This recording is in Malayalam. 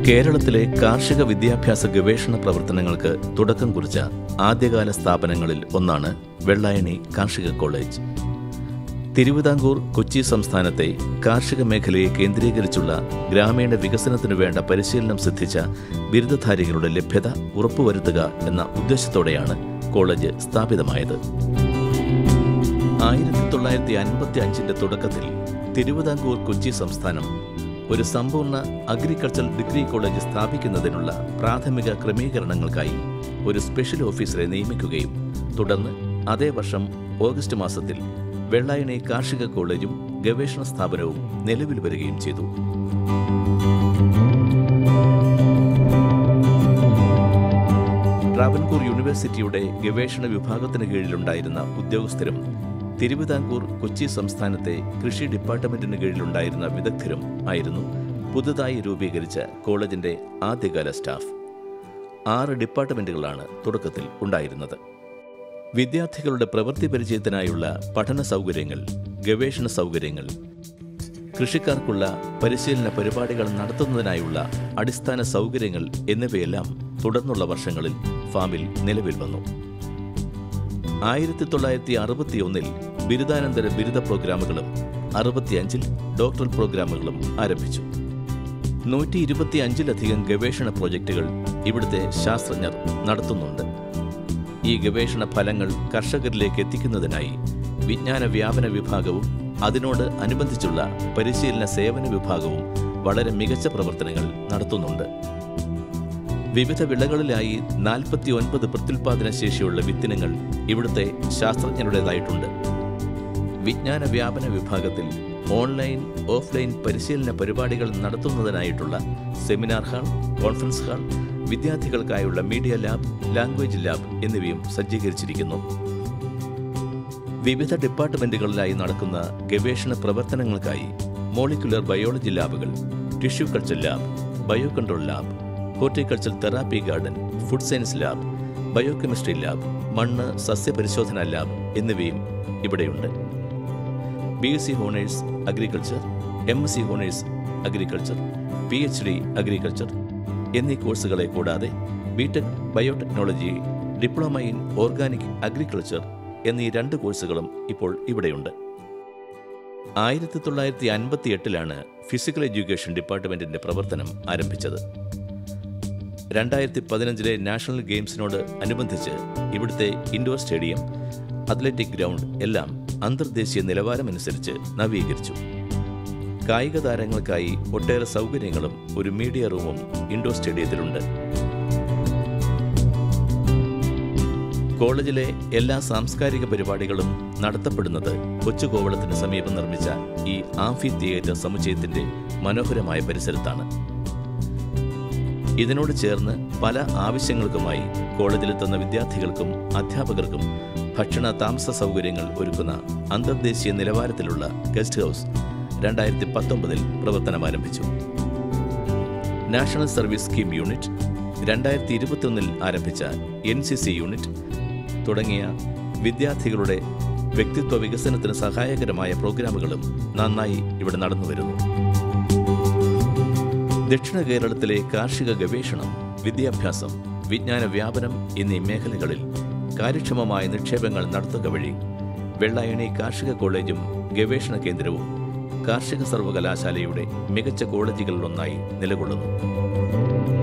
കേരളത്തിലെ കാർഷിക വിദ്യാഭ്യാസ ഗവേഷണ പ്രവർത്തനങ്ങൾക്ക് തുടക്കം കുറിച്ച ആദ്യകാല സ്ഥാപനങ്ങളിൽ ഒന്നാണ് വെള്ളായണി കാർഷിക കോളേജ്. തിരുവിതാംകൂർ, കൊച്ചി സംസ്ഥാനത്തെ കാർഷിക മേഖലയെ കേന്ദ്രീകരിച്ചുള്ള ഗ്രാമീണ വികസനത്തിനു വേണ്ട പരിശീലനം സിദ്ധിച്ച ബിരുദധാരികളുടെ ലഭ്യത ഉറപ്പുവരുത്തുക എന്ന ഉദ്ദേശത്തോടെയാണ് കോളേജ് സ്ഥാപിതമായത്. 1955 തുടക്കത്തിൽ തിരുവിതാംകൂർ, കൊച്ചി സംസ്ഥാനം ഒരു സമ്പൂർണ്ണ അഗ്രികൾച്ചർ ഡിഗ്രി കോളേജ് സ്ഥാപിക്കുന്നതിനുള്ള പ്രാഥമിക ക്രമീകരണങ്ങൾക്കായി ഒരു സ്പെഷ്യൽ ഓഫീസറെ നിയമിക്കുകയും തുടർന്ന് അതേ വർഷം ഓഗസ്റ്റ് മാസത്തിൽ വെള്ളായണി കാർഷിക കോളേജും ഗവേഷണ സ്ഥാപനവും നിലവിൽ വരികയും ചെയ്തു. ട്രാവൻകൂർ യൂണിവേഴ്സിറ്റിയുടെ ഗവേഷണ വിഭാഗത്തിന് കീഴിലുണ്ടായിരുന്ന ഉദ്യോഗസ്ഥരും തിരുവിതാംകൂർ, കൊച്ചി സംസ്ഥാനത്തെ കൃഷി ഡിപ്പാർട്ട്മെന്റിന് കീഴിലുണ്ടായിരുന്ന വിദഗ്ധരും ആയിരുന്നു പുതുതായി രൂപീകരിച്ച കോളേജിന്റെ ആദ്യകാല സ്റ്റാഫ്. 6 ഡിപ്പാർട്ട്മെന്റുകളാണ് തുടക്കത്തിൽ ഉണ്ടായിരുന്നത്. വിദ്യാർത്ഥികളുടെ പ്രവൃത്തി പരിചയത്തിനായുള്ള പഠന സൗകര്യങ്ങൾ, ഗവേഷണ സൗകര്യങ്ങൾ, കൃഷിക്കാർക്കുള്ള പരിശീലന പരിപാടികൾ നടത്തുന്നതിനായുള്ള അടിസ്ഥാന സൗകര്യങ്ങൾ എന്നിവയെല്ലാം തുടർന്നുള്ള വർഷങ്ങളിൽ ഫാമിൽ നിലവിൽ വന്നു. 1961 ബിരുദാനന്തര ബിരുദ പ്രോഗ്രാമുകളും 65 ഡോക്ടറൽ പ്രോഗ്രാമുകളും ആരംഭിച്ചു. 125-ലധികം ഗവേഷണ പ്രോജക്റ്റുകൾ ഇവിടുത്തെ ശാസ്ത്രജ്ഞർ നടത്തുന്നുണ്ട്. ഈ ഗവേഷണ ഫലങ്ങൾ കർഷകരിലേക്ക് എത്തിക്കുന്നതിനായി വിജ്ഞാന വ്യാപന വിഭാഗവും അതിനോട് അനുബന്ധിച്ചുള്ള പരിശീലന സേവന വിഭാഗവും വളരെ മികച്ച പ്രവർത്തനങ്ങൾ നടത്തുന്നുണ്ട്. വിവിധ വിളകളിലായി 49 പ്രത്യുൽപാദന ശേഷിയുള്ള വിത്തിനങ്ങൾ ഇവിടുത്തെ ശാസ്ത്രജ്ഞരുടേതായിട്ടുണ്ട്. വിജ്ഞാന വ്യാപന വിഭാഗത്തിൽ ഓൺലൈൻ, ഓഫ്ലൈൻ പരിശീലന പരിപാടികൾ നടത്തുന്നതിനായിട്ടുള്ള സെമിനാർ ഹാൾ, കോൺഫറൻസ് ഹാൾ, വിദ്യാർത്ഥികൾക്കായുള്ള മീഡിയ ലാബ്, ലാംഗ്വേജ് ലാബ് എന്നിവയും സജ്ജീകരിച്ചിരിക്കുന്നു. വിവിധ ഡിപ്പാർട്ട്മെന്റുകളിലായി നടക്കുന്ന ഗവേഷണ പ്രവർത്തനങ്ങൾക്കായി മോളിക്കുലർ ബയോളജി ലാബുകൾ, tissue culture lab, bio control lab, horticulture therapy garden, food science lab, biochemistry lab, മണ്ണ് സസ്യപരിശോധനാ ലാബ് എന്നിവയും ഇവിടെയുണ്ട്. BSc honours agriculture, MSc honours agriculture, PhD agriculture എന്നീ കോഴ്സുകളെ കൂടാതെ BTech biotechnology, diploma in organic agriculture എന്നീ 2 കോഴ്സുകളും ഇപ്പോൾ ഇവിടെയുണ്ട്. 1958 ഫിസിക്കൽ എഡ്യൂക്കേഷൻ ഡിപ്പാർട്ട്മെന്റിന്റെ പ്രവർത്തനം ആരംഭിച്ചത്. 2015 നാഷണൽ ഗെയിംസിനോട് അനുബന്ധിച്ച് ഇവിടുത്തെ ഇൻഡോർ സ്റ്റേഡിയം, അത്ലറ്റിക് ഗ്രൗണ്ട് എല്ലാം അന്തർദേശീയ നിലവാരമനുസരിച്ച് നവീകരിച്ചു. കായിക താരങ്ങൾക്കായി ഒട്ടേറെ സൗകര്യങ്ങളും ഒരു മീഡിയ റൂമും ഇൻഡോർ സ്റ്റേഡിയത്തിലുണ്ട്. കോളേജിലെ എല്ലാ സാംസ്കാരിക പരിപാടികളും നടത്തപ്പെടുന്നത് കൊച്ചുകോവളത്തിന് സമീപം നിർമ്മിച്ച ഈ ആംഫി തിയേറ്റർ സമുച്ചയത്തിന്റെ മനോഹരമായ പരിസരത്താണ്. ഇതിനോട് ചേർന്ന് പല ആവശ്യങ്ങൾക്കുമായി കോളേജിലെത്തുന്ന വിദ്യാർത്ഥികൾക്കും അധ്യാപകർക്കും ഭക്ഷണ താമസ സൗകര്യങ്ങൾ ഒരുക്കുന്ന അന്തർദേശീയ നിലവാരത്തിലുള്ള ഗസ്റ്റ് ഹൗസ് 2019 പ്രവർത്തനമാരംഭിച്ചു. നാഷണൽ സർവീസ് സ്കീം യൂണിറ്റ്, 2021 ആരംഭിച്ച NCC യൂണിറ്റ് തുടങ്ങിയ വിദ്യാർത്ഥികളുടെ വ്യക്തിത്വ വികസനത്തിന് സഹായകരമായ പ്രോഗ്രാമുകളും നന്നായി ഇവിടെ നടന്നുവരുന്നു. ദക്ഷിണ കേരളത്തിലെ കാർഷിക ഗവേഷണം, വിദ്യാഭ്യാസം, വിജ്ഞാന വ്യാപനം എന്നീ മേഖലകളിൽ കാര്യക്ഷമമായ നിക്ഷേപങ്ങൾ നടത്തുക വഴി വെള്ളായണി കാർഷിക കോളേജും ഗവേഷണ കേന്ദ്രവും കാർഷിക സർവകലാശാലയുടെ മികച്ച കോളേജുകളിലൊന്നായി നിലകൊള്ളുന്നു.